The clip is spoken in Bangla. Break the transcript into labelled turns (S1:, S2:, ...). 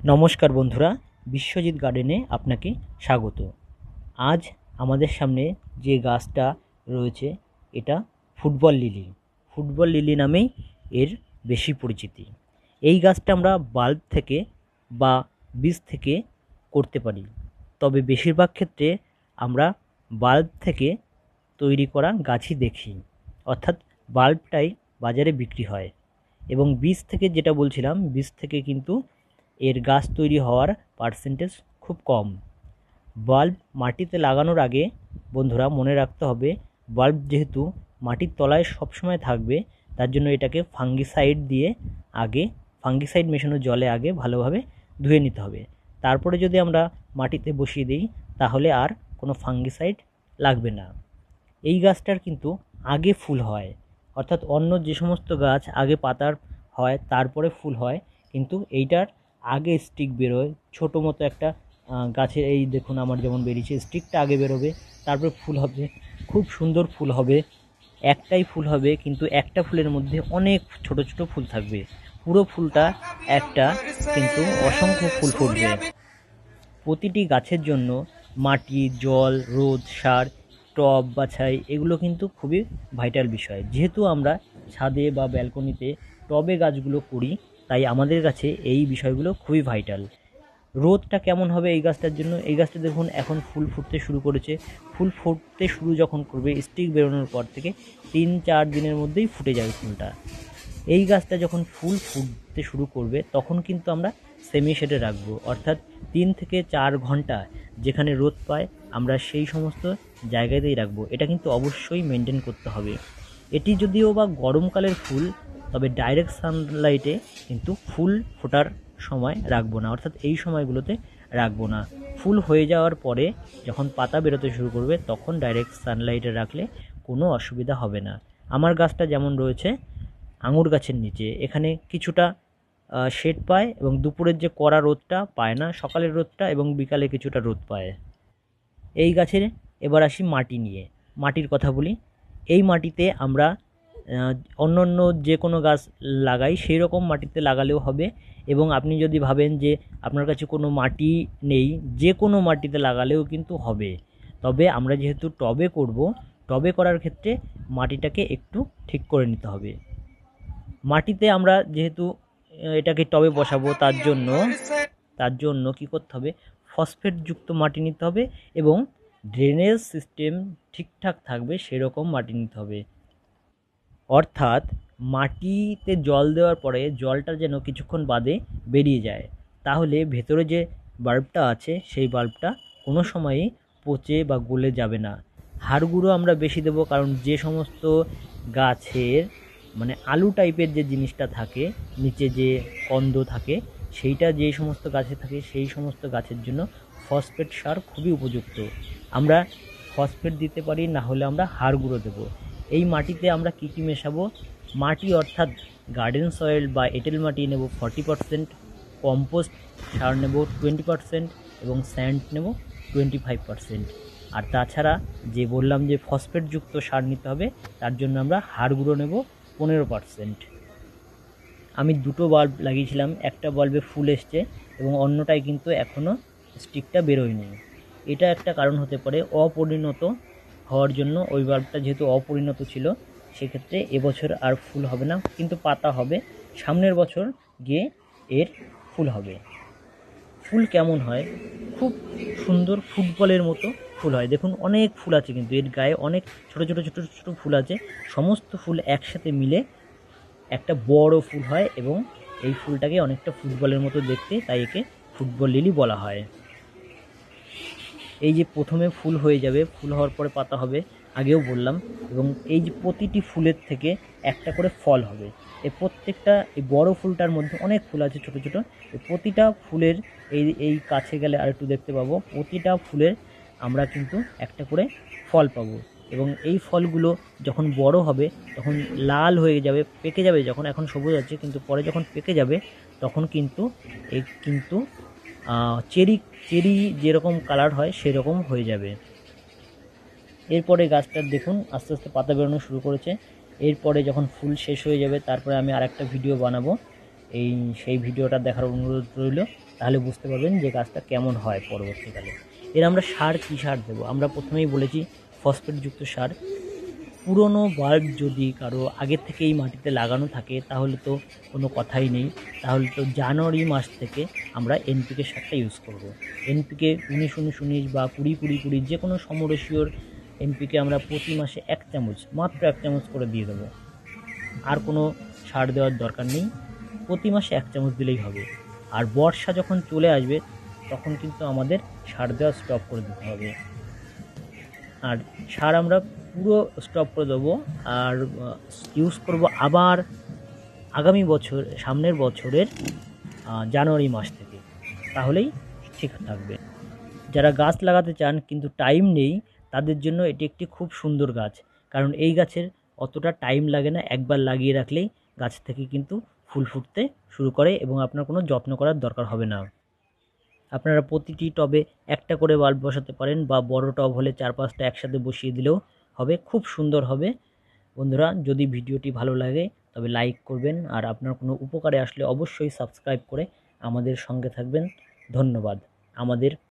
S1: নমস্কার বন্ধুরা, বিশ্বজিৎ গার্ডেনে আপনাকে স্বাগত। আজ আমাদের সামনে যে গাছটা রয়েছে এটা ফুটবল লিলি। ফুটবল লিলি নামেই এর বেশি পরিচিতি। এই গাছটা আমরা বাল্ব থেকে বা বীজ থেকে করতে পারি, তবে বেশিরভাগ ক্ষেত্রে আমরা বাল্ব থেকে তৈরি করা গাছই দেখি, অর্থাৎ বাল্বটাই বাজারে বিক্রি হয়। এবং বীজ থেকে যেটা বলছিলাম, বীজ থেকে কিন্তু এর গাছ তৈরি হওয়ার পার্সেন্টেজ খুব কম। বাল্ব মাটিতে লাগানোর আগে বন্ধুরা মনে রাখতে হবে, বাল্ব যেহেতু মাটির তলায় সবসময় থাকবে, তার জন্য এটাকে ফাঙ্গিসাইড মেশানো জলে আগে ভালোভাবে ধুয়ে নিতে হবে। তারপরে যদি আমরা মাটিতে বসিয়ে দিই তাহলে আর কোনো ফাঙ্গিসাইড লাগবে না। এই গাছটার কিন্তু আগে ফুল হয়, অর্থাৎ অন্য যে সমস্ত গাছ আগে পাতার হয় তারপরে ফুল হয়, কিন্তু এইটার আগে স্টিক বেরোয়। ছোটো মতো একটা গাছের, এই দেখুন আমার যেমন বেরিয়েছে, স্টিকটা আগে বেরোবে, তারপরে ফুল হবে, খুব সুন্দর ফুল হবে। একটাই ফুল হবে, কিন্তু একটা ফুলের মধ্যে অনেক ছোট ছোট ফুল থাকবে। পুরো ফুলটা একটা, কিন্তু অসংখ্য ফুল ফুটবে। প্রতিটি গাছের জন্য মাটি, জল, রোদ, সার, টব বাছাই এগুলো কিন্তু খুবই ভাইটাল বিষয়। যেহেতু আমরা ছাদে বা ব্যালকনিতে টবে গাছগুলো করি, তাই আমাদের কাছে এই বিষয়গুলো খুবই ভাইটাল। রোদটা কেমন হবে এই গাছটার জন্য? এই গাছটা দেখুন এখন ফুল ফুটতে শুরু করেছে। ফুল ফুটতে শুরু যখন করবে, স্টিক বেরোনোর পর থেকে 3-4 দিনের মধ্যেই ফুটে যাবে ফুলটা। এই গাছটা যখন ফুল ফুটতে শুরু করবে তখন কিন্তু আমরা সেমি শেডে রাখবো, অর্থাৎ 3 থেকে 4 ঘন্টা যেখানে রোদ পায় আমরা সেই সমস্ত জায়গাতেই রাখবো। এটা কিন্তু অবশ্যই মেনটেন করতে হবে। এটি যদিও বা গরমকালের ফুল, তবে ডাইরেক্ট সানলাইটে কিন্তু ফুল ফোটার সময় রাখবো না, অর্থাৎ এই সময়গুলোতে রাখবো না। ফুল হয়ে যাওয়ার পরে যখন পাতা বেরোতে শুরু করবে তখন ডাইরেক্ট সানলাইটে রাখলে কোনো অসুবিধা হবে না। আমার গাছটা যেমন রয়েছে আঙুর গাছের নিচে, এখানে কিছুটা শেড পায় এবং দুপুরের যে কড়া রোদটা পায় না, সকালের রোদটা এবং বিকালে কিছুটা রোদ পায়। এই গাছের এবার আসি মাটি নিয়ে, মাটির কথা বলি। এই মাটিতে আমরা অন্য অন্য যে কোনো গাছ লাগাই সেই রকম মাটিতে লাগালেও হবে, এবং আপনি যদি ভাবেন যে আপনার কাছে কোনো মাটি নেই, যে কোনো মাটিতে লাগালেও কিন্তু হবে। তবে আমরা যেহেতু টবে করব, টবে করার ক্ষেত্রে মাটিটাকে একটু ঠিক করে নিতে হবে। মাটিতে আমরা যেহেতু এটাকে টবে বসাবো, তার জন্য কি করতে হবে, ফসফেটযুক্ত মাটি নিতে হবে এবং ড্রেনেজ সিস্টেম ঠিকঠাক থাকবে সেরকম মাটি নিতে হবে। অর্থাৎ মাটিতে জল দেওয়ার পরে জলটা যেন কিছুক্ষণ বাদে বেরিয়ে যায়, তাহলে ভেতরে যে বাল্বটা আছে সেই বাল্বটা কোনো সময়ই পচে বা গলে যাবে না। হাড় গুঁড়ো আমরা বেশি দেবো, কারণ যে সমস্ত গাছের মানে আলু টাইপের যে জিনিসটা থাকে, নিচে যে কন্দ থাকে, সেইটা যে সমস্ত গাছে থাকে সেই সমস্ত গাছের জন্য ফসফেট সার খুবই উপযুক্ত। আমরা ফসফেট দিতে পারি, না হলে আমরা হাড় গুঁড়ো দেবো। এই মাটিতে আমরা কী কী মেশাবো? মাটি অর্থাৎ গার্ডেন সয়েল বা এঁটেল মাটি নেব 40%, কম্পোস্ট সার নেব 20% এবং স্যান্ড নেব 25%। আর তাছাড়া যে বললাম যে ফসফেটযুক্ত সার নিতে হবে, তার জন্য আমরা হাড় গুঁড়ো নেব 15%। আমি দুটো বাল্ব লাগিয়েছিলাম, একটা বাল্বে ফুল এসছে এবং অন্যটায় কিন্তু এখনও স্টিকটা বেরোয়নি। এটা একটা কারণ হতে পারে অপরিণত হওয়ার জন্য। ওই বাল্বটা যেহেতু অপরিণত ছিল, সেক্ষেত্রে এবছর আর ফুল হবে না, কিন্তু পাতা হবে। সামনের বছর গিয়ে এর ফুল হবে। ফুল কেমন হয়? খুব সুন্দর ফুটবলের মতো ফুল হয়। দেখুন অনেক ফুল আছে, কিন্তু এর গায়ে অনেক ছোট ছোট ছোট ছোট ফুল আছে। সমস্ত ফুল একসাথে মিলে একটা বড় ফুল হয় এবং এই ফুলটাকে অনেকটা ফুটবলের মতো দেখতে, তাই একে ফুটবল লিলি বলা হয়। এই যে প্রথমে ফুল হয়ে যাবে, ফুল হওয়ার পরে পাতা হবে, আগেও বললাম, এবং এই যে প্রতিটি ফুলের থেকে একটা করে ফল হবে। এই প্রত্যেকটা, এই বড় ফুলটার মধ্যে অনেক ফুল আছে ছোট ছোট, এই প্রতিটা ফুলের এই কাছে গেলে আর একটু দেখতে পাবো, প্রতিটা ফুলের আমরা কিন্তু একটা করে ফল পাবো। এবং এই ফলগুলো যখন বড় হবে তখন লাল হয়ে যাবে, পেকে যাবে। যখন এখন সবুজ আছে, কিন্তু পরে যখন পেকে যাবে তখন কিন্তু চেরি যেরকম কালার হয় সেরকম হয়ে যাবে। এরপরে গাছটার দেখুন আস্তে আস্তে পাতা বেরোনো শুরু করেছে। এরপরে যখন ফুল শেষ হয়ে যাবে তারপরে আমি আরেকটা ভিডিও বানাবো সেই ভিডিওটা দেখার অনুরোধ রইল, তাহলে বুঝতে পারবেন যে গাছটা কেমন হয় পরবর্তীকালে। এর আমরা সার কী সার দেবো? আমরা প্রথমেই বলেছি ফসফেটযুক্ত সার। পুরনো বাল্ব যদি কারো আগের থেকেই মাটিতে লাগানো থাকে তাহলে তো কোনো কথাই নেই, তাহলে তো জানুয়ারি মাস থেকে আমরা এনপিকে সারটা ইউজ করব। এনপিকে 19-19-19 বা 20-20-20 যে কোনো সমরেশিওর এনপিকে আমরা প্রতি মাসে 1 চামচ, মাত্র 1 চামচ করে দিয়ে দেবো। আর কোনো সার দেওয়ার দরকার নেই, প্রতি মাসে 1 চামচ দিলেই হবে। আর বর্ষা যখন চলে আসবে তখন কিন্তু আমাদের সার দেওয়া স্টপ করে দিতে হবে। আর সার আমরা পুরো স্টপ করে দেবো আর ইউজ করব আবার আগামী বছর, সামনের বছরের জানুয়ারি মাস থেকে, তাহলেই ঠিক থাকবে। যারা গাছ লাগাতে চান কিন্তু টাইম নেই, তাদের জন্য এটি একটি খুব সুন্দর গাছ, কারণ এই গাছের অতটা টাইম লাগে না, একবার লাগিয়ে রাখলেই গাছ থেকে কিন্তু ফুল ফুটতে শুরু করে এবং আপনার কোনো যত্ন করার দরকার হবে না। আপনারা প্রতিটি টবে একটা করে বাল্ব বসাতে পারেন, বা বড় টব হলে 4-5টা একসাথে বসিয়ে দিলেও হবে, খুব সুন্দর হবে। বন্ধুরা, যদি ভিডিওটি ভালো লাগে তবে লাইক করবেন, আর আপনার কোনো উপকারে আসলে অবশ্যই সাবস্ক্রাইব করে আমাদের সঙ্গে থাকবেন। ধন্যবাদ। আমাদের